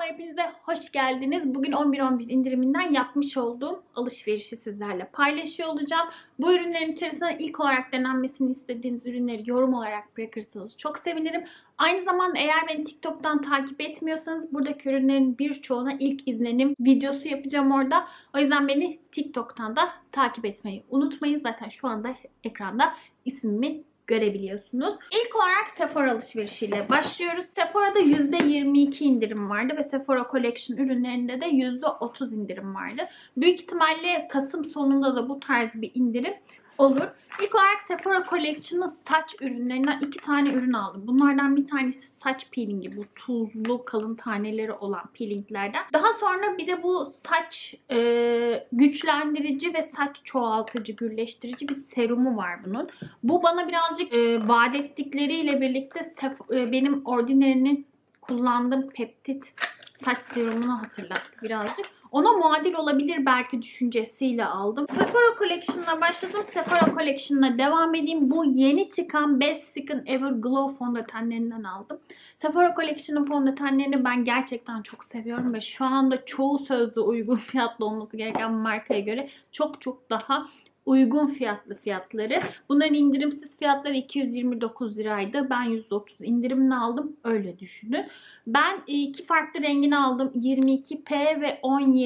Merhaba, hepinize hoş geldiniz. Bugün 11.11 indiriminden yapmış olduğum alışverişi sizlerle paylaşıyor olacağım. Bu ürünlerin içerisinde ilk olarak denenmesini istediğiniz ürünleri yorum olarak bırakırsanız çok sevinirim. Aynı zamanda eğer beni TikTok'tan takip etmiyorsanız buradaki ürünlerin birçoğuna ilk izlenim videosu yapacağım orada. O yüzden beni TikTok'tan da takip etmeyi unutmayın. Zaten şu anda ekranda ismimi görebiliyorsunuz. İlk olarak Sephora alışverişiyle başlıyoruz. Sephora'da %22 indirim vardı ve Sephora Collection ürünlerinde de %30 indirim vardı. Büyük ihtimalle Kasım sonunda da bu tarz bir indirim olur. İlk olarak Sephora Collection'ın saç ürünlerinden 2 tane ürün aldım. Bunlardan bir tanesi saç peelingi, bu tuzlu kalın taneleri olan peelinglerden. Daha sonra bir de bu saç güçlendirici ve saç çoğaltıcı, gürleştirici bir serumu var bunun. Bu bana birazcık vaat ettikleriyle birlikte benim Ordinary'nin kullandığım peptit saç serumunu hatırlattı birazcık. Ona muadil olabilir belki düşüncesiyle aldım. Sephora Collection'la başladım. Sephora Collection'la devam edeyim. Bu yeni çıkan Best Skin Ever Glow fondötenlerinden aldım. Sephora Collection'ın fondötenlerini ben gerçekten çok seviyorum ve şu anda çoğu sözde uygun fiyatlı olması gereken markaya göre çok daha uygun fiyatları. Bunların indirimsiz fiyatları 229 liraydı. Ben %30 indirimle aldım. Öyle düşünün. Ben iki farklı rengini aldım. 22P ve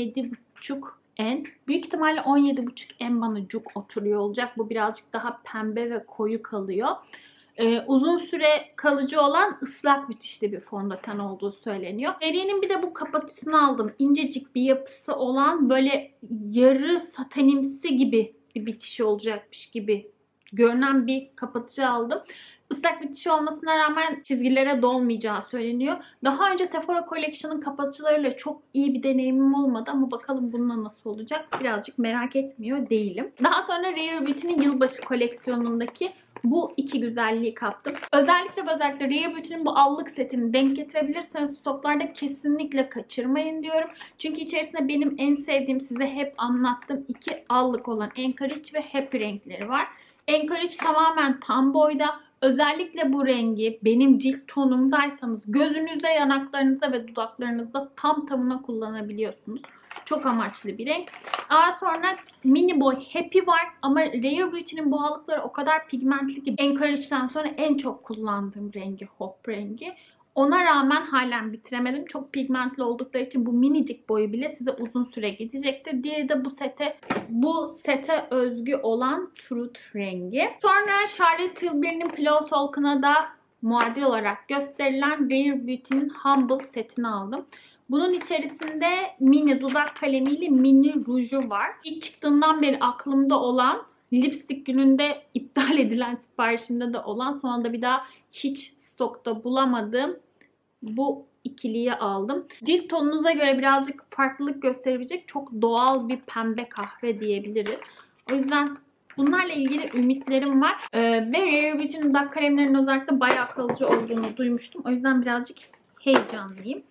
17,5N. Büyük ihtimalle 17,5N bana cuk oturuyor olacak. Bu birazcık daha pembe ve koyu kalıyor. Uzun süre kalıcı olan ıslak bitişli bir fondöten olduğu söyleniyor. Serinin bir de bu kapatıcısını aldım. İncecik bir yapısı olan böyle yarı satenimsi gibi bir bitişi olacakmış gibi görünen bir kapatıcı aldım. Islak bitişi olmasına rağmen çizgilere dolmayacağı söyleniyor. Daha önce Sephora Collection'ın kapatıcılarıyla çok iyi bir deneyimim olmadı ama bakalım bununla nasıl olacak birazcık merak etmiyor değilim. Daha sonra Rare Beauty'nin yılbaşı koleksiyonundaki bu iki güzelliği kaptım. Özellikle Rare Beauty'nin bu allık setini denk getirebilirseniz stoklarda kesinlikle kaçırmayın diyorum. Çünkü içerisinde benim en sevdiğim, size hep anlattığım iki allık olan Encourage ve Happy renkleri var. Encourage tamamen tam boyda. Özellikle bu rengi benim cilt tonumdaysanız gözünüzde, yanaklarınızda ve dudaklarınızda tam tamına kullanabiliyorsunuz. Çok amaçlı bir renk. Daha sonra mini boy Happy var ama Rare Beauty'nin bu halıkları o kadar pigmentli ki Encourage'den sonra en çok kullandığım rengi Hop rengi. Ona rağmen halen bitiremedim. Çok pigmentli oldukları için bu minicik boyu bile size uzun süre gidecektir. Diğeri de bu sete özgü olan Truth rengi. Sonra Charlotte Tilbury'nin Pillow Talk'ına da muadil olarak gösterilen Rare Beauty'nin Humble setini aldım. Bunun içerisinde mini dudak kalemiyle mini ruju var. İlk çıktığından beri aklımda olan, lipstick gününde iptal edilen siparişimde de olan, sonra da bir daha hiç stokta bulamadığım bu ikiliyi aldım. Cilt tonunuza göre birazcık farklılık gösterebilecek çok doğal bir pembe kahve diyebiliriz. O yüzden bunlarla ilgili ümitlerim var. Ve Rare Beauty'nin dudak kalemlerinin özellikle bayağı kalıcı olduğunu duymuştum. O yüzden birazcık heyecanlıyım.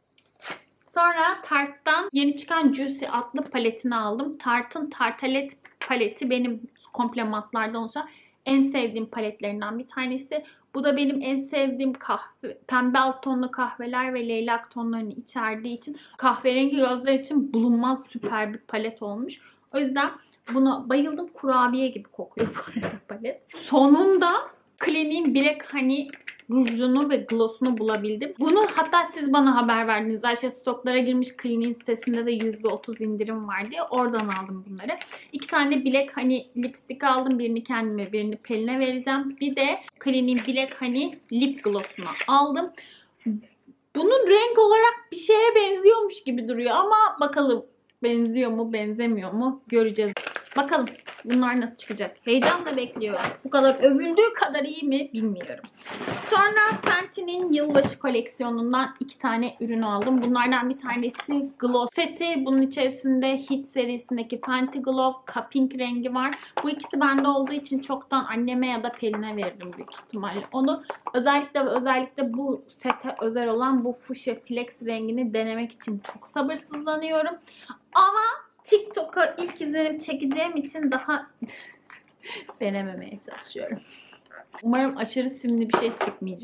Sonra Tarte'dan yeni çıkan Juicy adlı paletini aldım. Tarte'ın Tartelet paleti benim komple matlardan oluşan en sevdiğim paletlerinden bir tanesi. Bu da benim en sevdiğim pembe alt tonlu kahveler ve leylak tonlarını içerdiği için kahverengi gözler için bulunmaz süper bir palet olmuş. O yüzden buna bayıldım. Kurabiye gibi kokuyor bu arada palet. Sonunda Clinique'in Black Honey rujunu ve glossunu bulabildim. Bunu hatta siz bana haber verdiniz. Ayşe stoklara girmiş, Clinique'in sitesinde de %30 indirim var diye. Oradan aldım bunları. 2 tane Black Honey lipstick aldım. Birini kendime, birini Pelin'e vereceğim. Bir de Clinique'in Black Honey lip glossunu aldım. Bunun renk olarak bir şeye benziyormuş gibi duruyor ama bakalım benziyor mu, benzemiyor mu göreceğiz. Bakalım bunlar nasıl çıkacak. Heyecanla bekliyorum. Bu kadar övüldüğü kadar iyi mi bilmiyorum. Sonra Fenty'nin yılbaşı koleksiyonundan 2 tane ürün aldım. Bunlardan bir tanesi Gloss seti. Bunun içerisinde Hit serisindeki Fenty Glow Cupping rengi var. Bu ikisi bende olduğu için çoktan anneme ya da Pelin'e verdim büyük ihtimalle. Onu özellikle bu sete özel olan bu Fuchsia Flex rengini denemek için çok sabırsızlanıyorum. Ama TikTok'a ilk izlenim çekeceğim için daha denememeye çalışıyorum. Umarım aşırı simli bir şey çıkmayacak.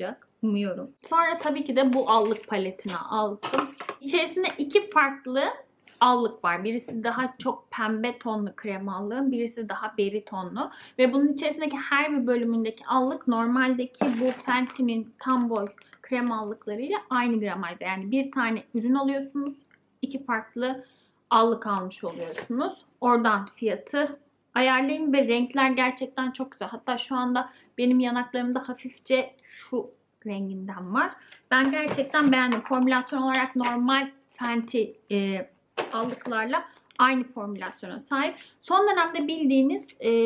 Umuyorum. Sonra tabii ki de bu allık paletini aldım. İçerisinde 2 farklı allık var. Birisi daha çok pembe tonlu krem allığı, birisi daha beri tonlu. Ve bunun içerisindeki her bir bölümündeki allık normaldeki bu Fenty'nin tam boy krem allıklarıyla aynı gramajda. Yani bir tane ürün alıyorsunuz, 2 farklı allık almış oluyorsunuz. Oradan fiyatı ayarlayın ve renkler gerçekten çok güzel. Hatta şu anda benim yanaklarımda hafifçe şu renginden var. Ben gerçekten beğendim. Formülasyon olarak normal Fenty allıklarla aynı formülasyona sahip. Son dönemde bildiğiniz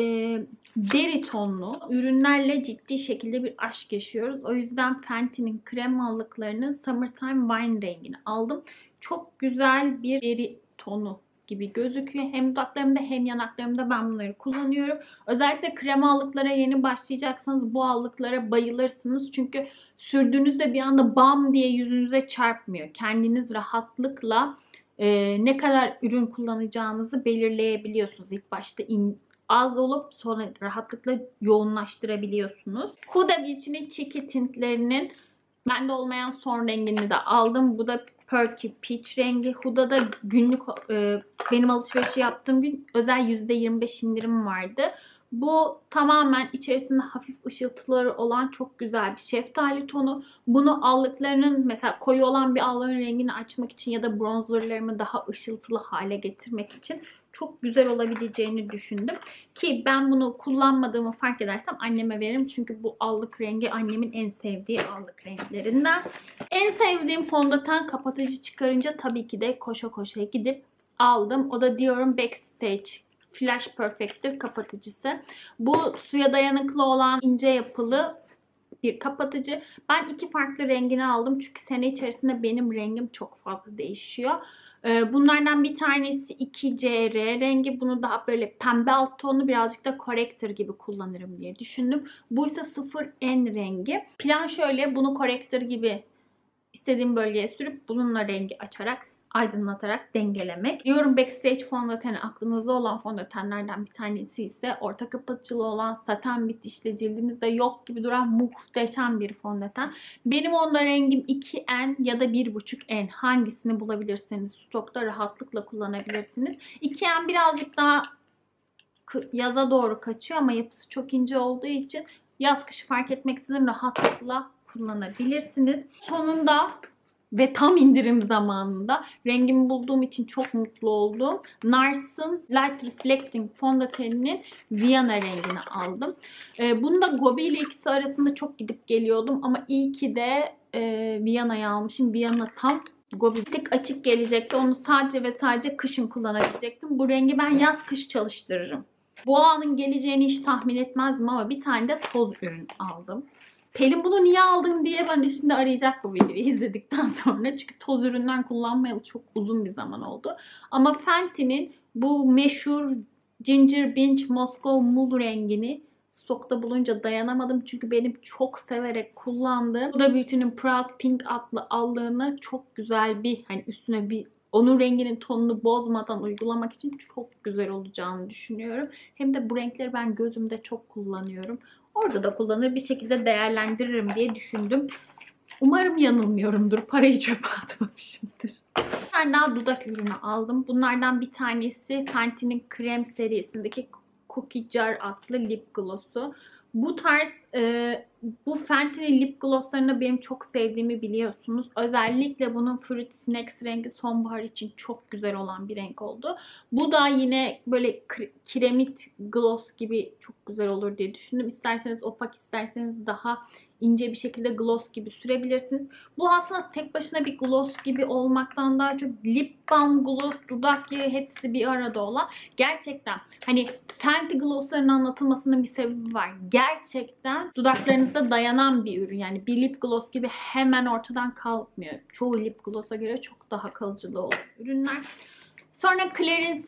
deri tonlu ürünlerle ciddi şekilde bir aşk yaşıyoruz. O yüzden Fenty'nin krem allıklarının Summertime Wine rengini aldım. Çok güzel bir deri tonu gibi gözüküyor. Hem dudaklarımda hem yanaklarımda ben bunları kullanıyorum. Özellikle krem allıklara yeni başlayacaksanız bu allıklara bayılırsınız. Çünkü sürdüğünüzde bir anda bam diye yüzünüze çarpmıyor. Kendiniz rahatlıkla ne kadar ürün kullanacağınızı belirleyebiliyorsunuz. İlk başta az olup sonra rahatlıkla yoğunlaştırabiliyorsunuz. Huda Beauty'nin Cheeky Tint'lerinin bende olmayan son rengini de aldım. Bu da Perky Peach rengi. Huda'da günlük benim alışverişi yaptığım gün özel %25 indirim vardı. Bu tamamen içerisinde hafif ışıltıları olan çok güzel bir şeftali tonu. Bunu allıklarının mesela koyu olan bir allığın rengini açmak için ya da bronzerlarımı daha ışıltılı hale getirmek için çok güzel olabileceğini düşündüm. Ki ben bunu kullanmadığımı fark edersem anneme veririm. Çünkü bu allık rengi annemin en sevdiği allık renklerinden. En sevdiğim fondöten kapatıcı çıkarınca tabii ki de koşa koşa gidip aldım. O da Dior'un Backstage Flash Perfector kapatıcısı. Bu suya dayanıklı olan ince yapılı bir kapatıcı. Ben 2 farklı rengini aldım. Çünkü sene içerisinde benim rengim çok fazla değişiyor. Bunlardan bir tanesi 2CR rengi. Bunu daha böyle pembe alt tonlu birazcık da corrector gibi kullanırım diye düşündüm. Bu ise 0N rengi. Plan şöyle, bunu corrector gibi istediğim bölgeye sürüp bununla rengi açarak, aydınlatarak dengelemek. Diyorum Backstage fondöteni aklınızda olan fondötenlerden bir tanesi ise orta kapatıcılı olan saten bitişli cildinizde yok gibi duran muhteşem bir fondöten. Benim onda rengim 2N ya da 1.5N, hangisini bulabilirseniz stokta rahatlıkla kullanabilirsiniz. 2N birazcık daha yaza doğru kaçıyor ama yapısı çok ince olduğu için yaz kış fark etmeksizin rahatlıkla kullanabilirsiniz. Sonunda ve tam indirim zamanında rengimi bulduğum için çok mutlu oldum. Nars'ın Light Reflecting fondöteninin Viyana rengini aldım. Bunu da Gobi ile ikisi arasında çok gidip geliyordum ama iyi ki de Viyana'yı almışım. Viyana tam Gobi tık açık gelecekti. Onu sadece ve sadece kışın kullanabilecektim. Bu rengi ben yaz kış çalıştırırım. Bu anın geleceğini hiç tahmin etmezdim ama bir tane de toz ürün aldım. Pelin bunu niye aldın diye bence şimdi arayacak bu videoyu izledikten sonra. Çünkü toz üründen kullanmayalı çok uzun bir zaman oldu. Ama Fenty'nin bu meşhur Ginger Binge Moscow Mule rengini stokta bulunca dayanamadım. Çünkü benim çok severek kullandığım Huda Beauty'nin Proud Pink adlı allığını çok güzel bir, hani üstüne bir onun renginin tonunu bozmadan uygulamak için çok güzel olacağını düşünüyorum. Hem de bu renkleri ben gözümde çok kullanıyorum. Orada da kullanır bir şekilde değerlendiririm diye düşündüm. Umarım yanılmıyorumdur. Parayı çöpe atmamışımdır. Bir tane daha dudak ürünü aldım. Bunlardan bir tanesi Fenty'nin krem serisindeki Cookie Jar adlı lip gloss'u. Bu tarz bu Fenty'nin lip glosslarını benim çok sevdiğimi biliyorsunuz. Özellikle bunun Fruit Snacks rengi sonbahar için çok güzel olan bir renk oldu. Bu da yine böyle kiremit gloss gibi çok güzel olur diye düşündüm. İsterseniz opak, isterseniz daha ince bir şekilde gloss gibi sürebilirsiniz. Bu aslında tek başına bir gloss gibi olmaktan daha çok lip balm, gloss, dudak yağı hepsi bir arada olan. Gerçekten hani Fenty glossların anlatılmasının bir sebebi var. Gerçekten dudaklarınızda dayanan bir ürün. Yani bir lip gloss gibi hemen ortadan kalkmıyor. Çoğu lip gloss'a göre çok daha kalıcılığı olan ürünler. Sonra Clarice'in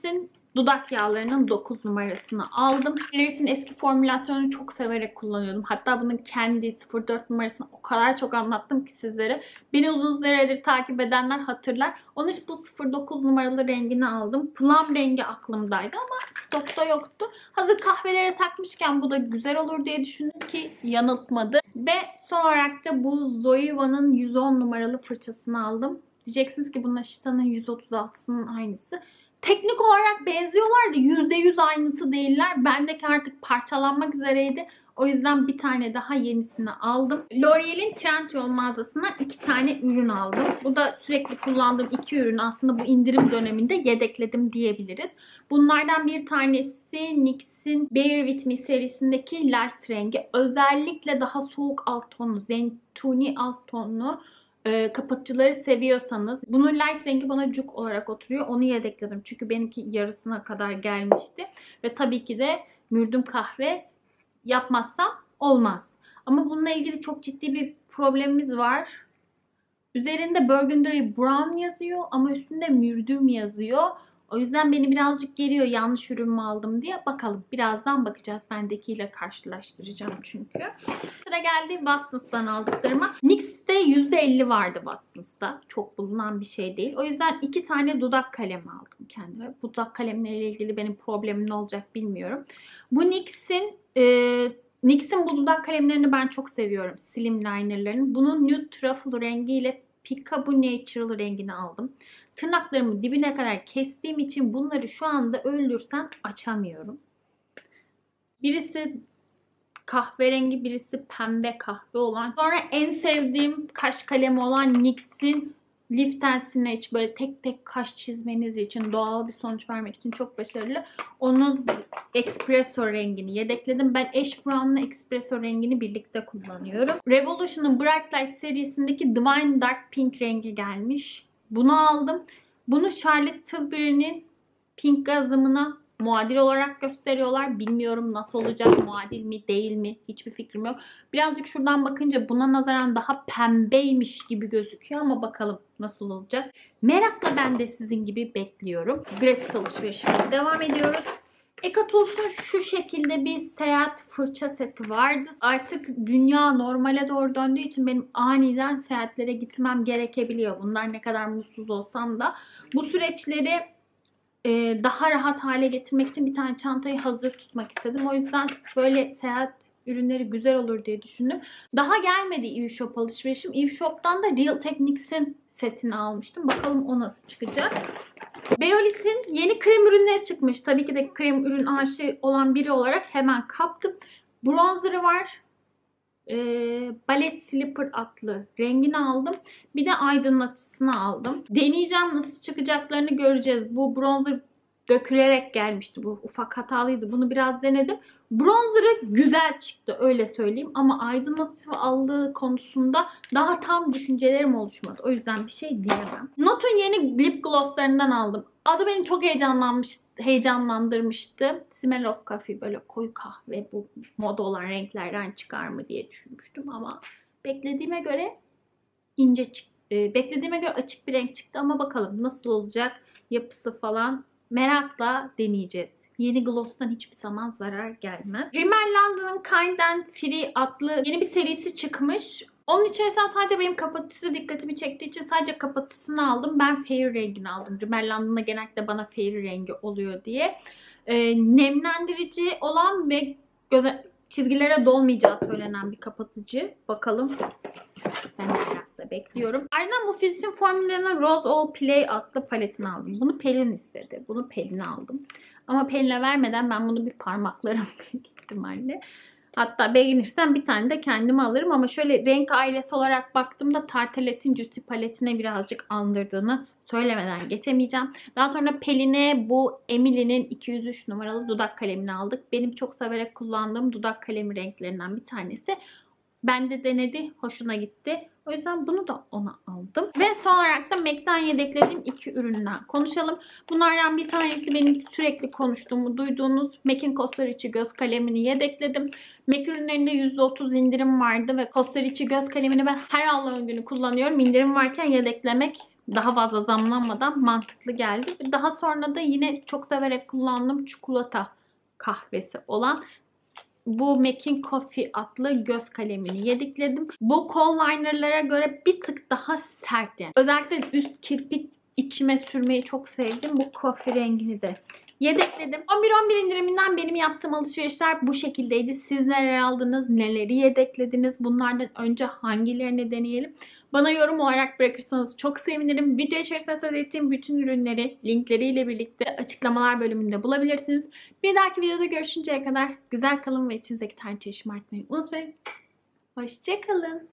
dudak yağlarının 9 numarasını aldım. Claris'in eski formülasyonunu çok severek kullanıyordum. Hatta bunun kendi 04 numarasını o kadar çok anlattım ki sizlere. Beni uzun süredir takip edenler hatırlar. Onun için bu 09 numaralı rengini aldım. Plum rengi aklımdaydı ama stokta yoktu. Hazır kahvelere takmışken bu da güzel olur diye düşündüm ki yanıltmadı. Ve son olarak da bu Zoeva'nın 110 numaralı fırçasını aldım. Diyeceksiniz ki bunun Ashita'nın 136'sının aynısı. Teknik olarak benziyorlar da %100 aynısı değiller. Bendeki artık parçalanmak üzereydi. O yüzden bir tane daha yenisini aldım. L'Oreal'in Trendyol mağazasından 2 tane ürün aldım. Bu da sürekli kullandığım 2 ürün. Aslında bu indirim döneminde yedekledim diyebiliriz. Bunlardan bir tanesi NYX'in Bear With Me serisindeki light rengi. Özellikle daha soğuk alt tonlu, zeytuni alt tonlu kapatıcıları seviyorsanız, bunun light rengi bana cuk olarak oturuyor. Onu yedekledim. Çünkü benimki yarısına kadar gelmişti. Ve tabii ki de mürdüm kahve yapmazsam olmaz. Ama bununla ilgili çok ciddi bir problemimiz var. Üzerinde Burgundy Brown yazıyor ama üstünde mürdüm yazıyor. O yüzden beni birazcık geriyor yanlış ürün mü aldım diye. Bakalım. Birazdan bakacağız. Bendekiyle karşılaştıracağım çünkü. Sıra geldi Watsons'tan aldıklarıma. NYX'te %50 vardı Watsons'ta. Çok bulunan bir şey değil. O yüzden 2 tane dudak kalemi aldım kendime. Bu dudak kalemleriyle ilgili benim problemim ne olacak bilmiyorum. Bu NYX'in bu dudak kalemlerini ben çok seviyorum. Slim liner'ların. Bunun Nude Truffle rengiyle Peekaboo Natural rengini aldım. Tırnaklarımı dibine kadar kestiğim için bunları şu anda öldürsem açamıyorum. Birisi kahverengi, birisi pembe kahve olan. Sonra en sevdiğim kaş kalemi olan NYX'in Lift and Snatch, böyle tek tek kaş çizmeniz için, doğal bir sonuç vermek için çok başarılı. Onun espresso rengini yedekledim. Ben Ash Brown'la espresso rengini birlikte kullanıyorum. Revolution'un Bright Light serisindeki Divine Dark Pink rengi gelmiş. Bunu aldım. Bunu Charlotte Tilbury'nin Pink gazımına muadil olarak gösteriyorlar. Bilmiyorum nasıl olacak, muadil mi değil mi, hiçbir fikrim yok. Birazcık şuradan bakınca buna nazaran daha pembeymiş gibi gözüküyor ama bakalım nasıl olacak. Merakla ben de sizin gibi bekliyorum. Gratis alışverişime devam ediyoruz. Ekatuls'un şu şekilde bir seyahat fırça seti vardı. Artık dünya normale doğru döndüğü için benim aniden seyahatlere gitmem gerekebiliyor. Bunlar ne kadar mutsuz olsam da. Bu süreçleri daha rahat hale getirmek için bir tane çantayı hazır tutmak istedim. O yüzden böyle seyahat ürünleri güzel olur diye düşündüm. Daha gelmedi E-Shop alışverişim. E-Shop'tan da Real Techniques'in setini almıştım. Bakalım o nasıl çıkacak. Beolis'in yeni krem ürünleri çıkmış. Tabii ki de krem ürün aşığı olan biri olarak hemen kaptım. Bronzer'ı var. Ballet Slipper adlı rengini aldım. Bir de aydınlatıcısını aldım. Deneyeceğim, nasıl çıkacaklarını göreceğiz. Bu bronzer dökülerek gelmişti. Bu ufak hatalıydı. Bunu biraz denedim. Bronzer'ı güzel çıktı, öyle söyleyeyim. Ama aydınlatıcı aldığı konusunda daha tam düşüncelerim oluşmadı. O yüzden bir şey diyemem. Not'un yeni lip glosslarından aldım. Adı beni çok heyecanlandırmıştı. Smell of Coffee, böyle koyu kahve, bu moda olan renklerden çıkar mı diye düşünmüştüm ama beklediğime göre ince çıktı. Beklediğime göre açık bir renk çıktı ama bakalım nasıl olacak, yapısı falan merakla deneyeceğiz. Yeni gloss'tan hiçbir zaman zarar gelmez. Rimmel London'ın Kind and Free adlı yeni bir serisi çıkmış. Onun içerisinden sadece benim kapatıcısı dikkatimi çektiği için sadece kapatıcısını aldım. Ben Fair rengini aldım. Rimmel London'da genellikle bana Fair rengi oluyor diye. Nemlendirici olan ve çizgilere dolmayacağı söylenen bir kapatıcı. Bakalım. Ben de merakla bekliyorum. Ardından bu Physician Formula'nın Rose All Play adlı paletini aldım. Bunu Pelin istedi. Bunu Pelin'e aldım. Ama Pelin'e vermeden ben bunu bir parmaklarım büyük ihtimalle. Hatta beğenirsem bir tane de kendime alırım. Ama şöyle renk ailesi olarak baktığımda Tartelette'in Juicy paletine birazcık andırdığını söylemeden geçemeyeceğim. Daha sonra Pelin'e bu Emily'nin 203 numaralı dudak kalemini aldık. Benim çok severek kullandığım dudak kalemi renklerinden bir tanesi. Ben de denedi. Hoşuna gitti. O yüzden bunu da ona aldım. Ve son olarak da MAC'den yedeklediğim 2 üründen konuşalım. Bunlardan bir tanesi benim sürekli konuştuğumu duyduğunuz MAC'in Cosrx göz kalemini yedekledim. MAC ürünlerinde %30 indirim vardı ve Cosrx göz kalemini ben her Allah'ın günü kullanıyorum. İndirim varken yedeklemek daha fazla zamlanmadan mantıklı geldi. Daha sonra da yine çok severek kullandığım çikolata kahvesi olan bu Mac'in Coffee adlı göz kalemini yedikledim. Bu koll linerlara göre bir tık daha sert yani. Özellikle üst kirpik içime sürmeyi çok sevdim. Bu coffee rengini de yedekledim. 11-11 indiriminden benim yaptığım alışverişler bu şekildeydi. Siz neler aldınız? Neleri yedeklediniz? Bunlardan önce hangilerini deneyelim? Bana yorum olarak bırakırsanız çok sevinirim. Video içerisinde söz ettiğim bütün ürünleri linkleriyle birlikte açıklamalar bölümünde bulabilirsiniz. Bir dahaki videoda görüşünceye kadar güzel kalın ve içinizdeki tarçıyı şımartmayı unutmayın. Hoşça kalın.